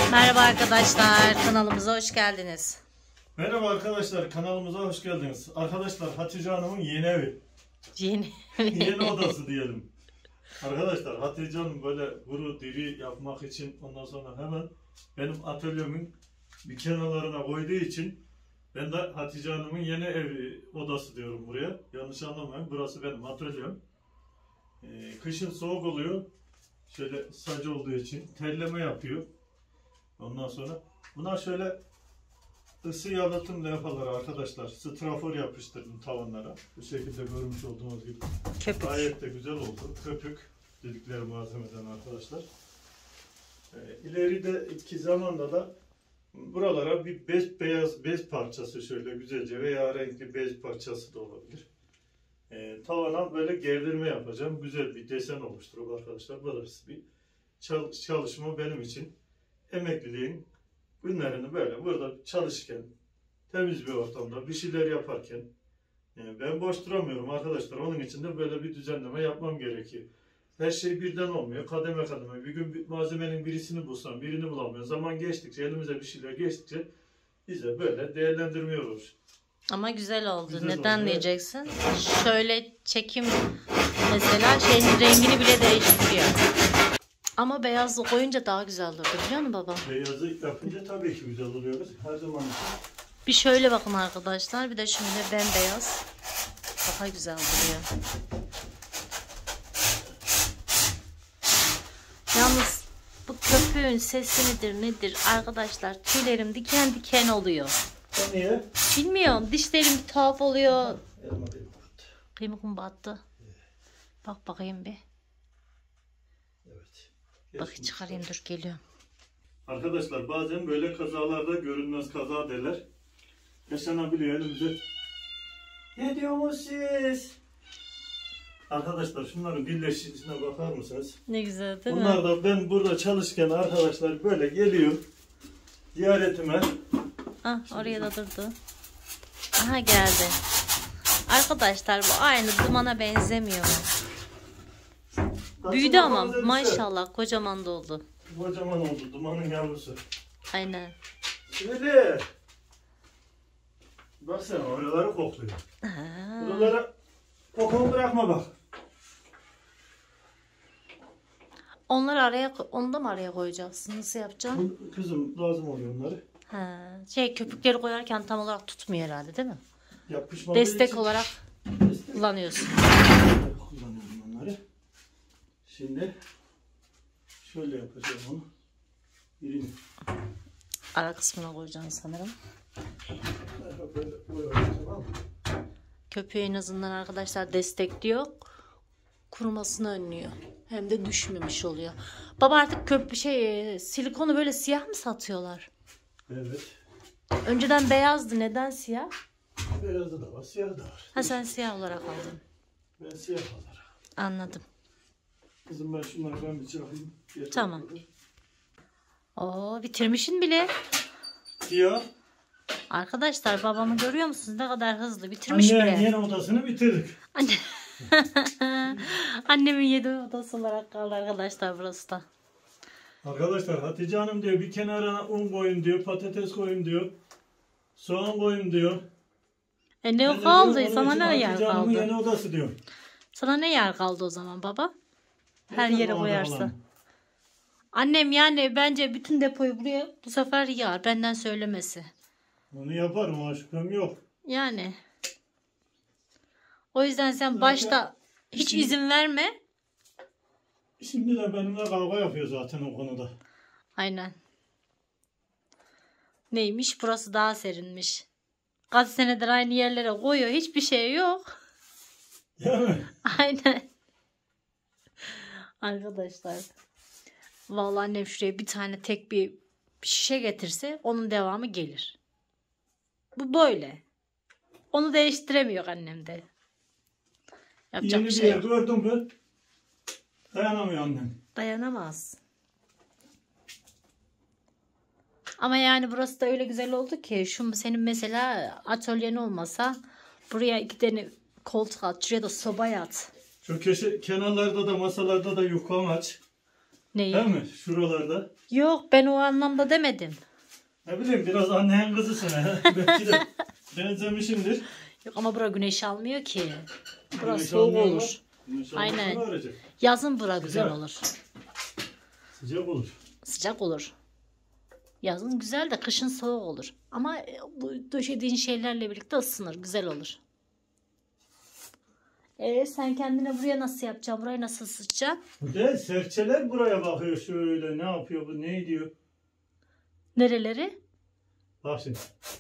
Merhaba arkadaşlar, kanalımıza hoş geldiniz. Merhaba arkadaşlar, kanalımıza hoş geldiniz. Arkadaşlar, Hatice Hanım'ın yeni evi. Yeni odası diyelim. Arkadaşlar, Hatice Hanım böyle kuru diri yapmak için ondan sonra hemen benim atölyemin bir kenarlarına koyduğu için ben de Hatice Hanım'ın yeni evi odası diyorum buraya. Yanlış anlamayın, burası benim atölyem. Kışın soğuk oluyor. Şöyle sacı olduğu için terleme yapıyor. Ondan sonra bunlar şöyle ısı yalıtımla yaparlar arkadaşlar. Strafor yapıştırdım tavanlara. Bu şekilde görmüş olduğunuz gibi. Köpük. Gayet de güzel oldu. Köpük dedikleri malzemeden arkadaşlar. İlerideki zamanda da buralara bir beyaz bez parçası şöyle güzelce veya renkli bez parçası da olabilir. Tavana böyle gerdirme yapacağım. Güzel bir desen oluşturur arkadaşlar. Burası bir çalışma benim için. Emekliliğin günlerini böyle burada çalışırken, temiz bir ortamda bir şeyler yaparken ben boş duramıyorum arkadaşlar. Onun için de böyle bir düzenleme yapmam gerekiyor. Her şey birden olmuyor. Kademe kademe. Bir gün bir malzemenin birisini bulsam, birini bulamıyorum. Zaman geçtikçe, elimize bir şeyler geçtikçe bize böyle değerlendirmiyoruz. Ama güzel oldu. Güzel neden oldu, diyeceksin? Evet. Şöyle çekim mesela şeyin rengini bile değiştiriyor. Ama beyazlı koyunca daha güzel olurdu biliyor musun baba? Beyazı yapınca tabii ki güzel oluyor. Her zaman için. Bir şöyle bakın arkadaşlar. Bir de şöyle bembeyaz. Daha güzel duruyor. Yalnız bu köpüğün sesi midir nedir arkadaşlar? Tüylerim diken diken oluyor. O niye? Bilmiyorum. Dişlerim bir tuhaf oluyor. Elma battı. Bak bakayım bir. Evet. Bak çıkarayım dur geliyorum. Arkadaşlar bazen böyle kazalarda görünmez kaza derler. Yaşanabiliyor elimize. Ne diyorsunuz siz? Arkadaşlar şunların birleşişine bakar mısınız? Ne güzel değil Bunlar mi? da ben burada çalışırken arkadaşlar böyle geliyor ziyaretime. Ah oraya da durdu. Aha geldi. Arkadaşlar bu aynı dumana benzemiyor mu? Büyüdü ama maşallah kocaman da oldu. Kocaman oldu dumanın yavrusu. Aynen. Şöyle. Baksana oraları kokluyor. Buralara kokunu bırakma bak. Onu da mı araya koyacaksın? Nasıl yapacaksın? Kızım lazım oluyor onları. Köpükleri koyarken tam olarak tutmuyor herhalde değil mi? Yapışmadığı Destek için olarak kullanıyorsun. kullanıyorum onları. Şimdi şöyle yapacağım onu. Birini Ara kısmına koyacaksın sanırım. böyle koyacağım. Köpüğü en azından arkadaşlar destekliyor. Kurumasını önlüyor. Hem de düşmemiş oluyor. Baba artık silikonu böyle siyah mı satıyorlar? Evet. Önceden beyazdı. Neden siyah? Beyazı da var, siyahı da var. Ha sen siyah olarak aldın. Ben siyah alırım. Anladım. Kızım ben şunları bir çakayım. Tamam. Oo bitirmişsin bile. Siyah. Arkadaşlar babamı görüyor musunuz? Ne kadar hızlı bitirmiş bile. Yeni odasını bitirdik. Annemin yedi odası olarak kaldı arkadaşlar burası da. Arkadaşlar Hatice Hanım diyor bir kenarına un koyun diyor, patates koyun diyor, soğan koyun diyor. Ne kaldı? Sana ne yer Hatice Hanım'ın kaldı? yeni odası diyor. Sana ne yer kaldı o zaman baba? Her Yeter yere bana koyarsa. falan. Annem yani bence bütün depoyu buraya bu sefer yağar. Benden söylemesi. Onu yaparım, o şüphem yok. Yani. O yüzden sen başta hiç izin verme. Şimdi de benimle kavga yapıyor zaten o konuda. Aynen. Neymiş? Burası daha serinmiş. Kaç senedir aynı yerlere koyuyor. Hiçbir şey yok. Değil mi? Aynen. Arkadaşlar. Vallahi annem şuraya bir tane tek bir şişe getirse onun devamı gelir. Bu böyle. Onu değiştiremiyor annem de. Yapacak Yeni bir bir şey yer yok. gördüm mü dayanamıyor annem. Dayanamaz. Ama yani burası da öyle güzel oldu ki senin mesela atölyen olmasa buraya 2 tane koltuk at, şuraya da soba yat. Şu kenarlarda da masalarda da yukam aç. Neyi? Değil mi? Şuralarda. Yok, ben o anlamda demedim. Ne bileyim, biraz annenin kızısın ha. Belki de benzemişimdir. Yok ama bura güneş almıyor ki. Bura Güneş soğuk almıyor mu? olur. Güneş Aynen. almasını öğrenecek. Yazın bura güzel Sıcak. olur. Sıcak olur. Sıcak olur. Yazın güzel de kışın soğuk olur. Ama bu döşediğin şeylerle birlikte ısınır. Güzel olur. Sen kendine buraya nasıl yapacaksın? Burayı nasıl ısıtacaksın? Bu da serçeler buraya bakıyor şöyle. Ne yapıyor bu? Ne diyor? Nereleri? Bak şimdi.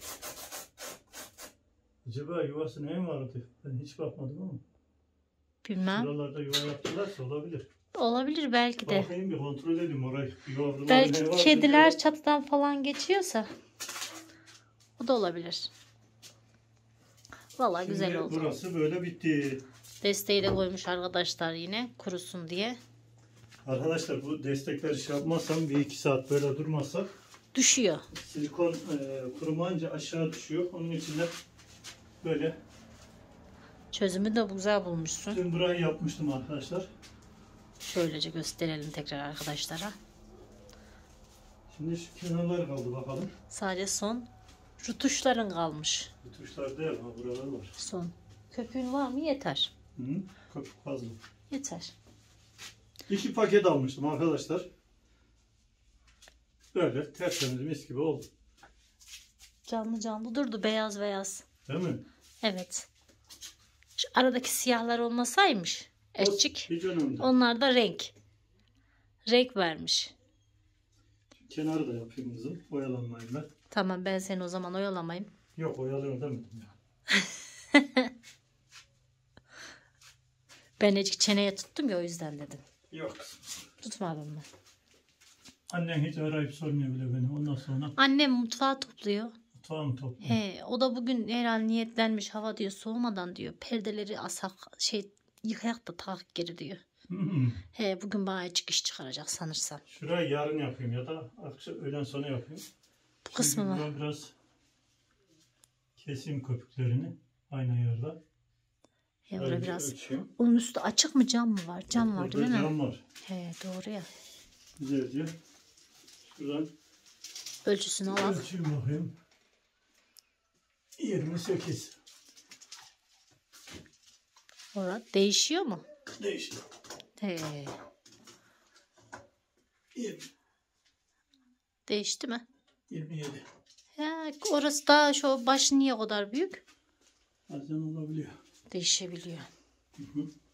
Acaba yuvası ne vardı? Ben hiç bakmadım ama. Bilmem. Buralarda yuva yaptılarsa olabilir. Olabilir belki de. Bakayım bir kontrol edeyim orayı. Yavrular ne Belki var kediler diye. çatıdan falan geçiyorsa. O da olabilir. Vallahi güzel Şimdi oldu. burası böyle bitti. Desteği de koymuş arkadaşlar yine kurusun diye. Arkadaşlar bu destekleri şey yapmazsam 1-2 saat böyle durmazsak Düşüyor. silikon kurumayınca aşağı düşüyor. Onun için de böyle Çözümü de güzel bulmuşsun. dün burayı yapmıştım arkadaşlar. Şöylece gösterelim tekrar arkadaşlara. Şimdi şu kenarlar kaldı bakalım. Sadece son rutuşların kalmış. Bu tuşlar değil ha, buralar var. Son. Köpüğün var mı? Yeter. Hı, köpük fazla. Yeter. 2 paket almıştım arkadaşlar. Böyle tertemiz mis gibi oldu. Canlı canlı durdu, beyaz beyaz. Değil mi? Evet. Şu aradaki siyahlar olmasaymış. Eşçik. Hiç önemli. Onlar da renk. Renk vermiş. Kenarı da yapayım kızım. Oyalanmayayım ben. Tamam, ben seni o zaman oyalamayayım. Yok, oyalıyorum demedim ya. Ben ecik çeneye tuttum ya, o yüzden dedim. Yok kızım. Tutmadım mı? Annen hiç arayıp sormuyor bile beni. Ondan sonra Annem mutfağı topluyor. mutfağımı topluyor. He, o da bugün herhalde niyetlenmiş, hava diyor soğumadan diyor. Perdeleri asak, yıkayak da tak geri diyor. He, bugün bana ecik iş çıkaracak sanırsam. Şurayı yarın yapayım ya da akşam öğlen sonra yapayım. Bu kısmı Şimdi mı? ben biraz keseyim köpüklerini aynı ayarda. He, Öyle orada biraz. ölçeyim. Onun üstü açık mı, cam mı var? Cam var Burada değil mi? cam var. He, doğru ya. Güzelce. Şuradan Ölçüsünü alalım. ölçeyim bakayım. 28. Orada değişiyor mu? Değişti. He, 20. değişti mi? 27. He, orası da şu başı niye o kadar büyük? Bazen olabiliyor. Değişebiliyor. Hı hı.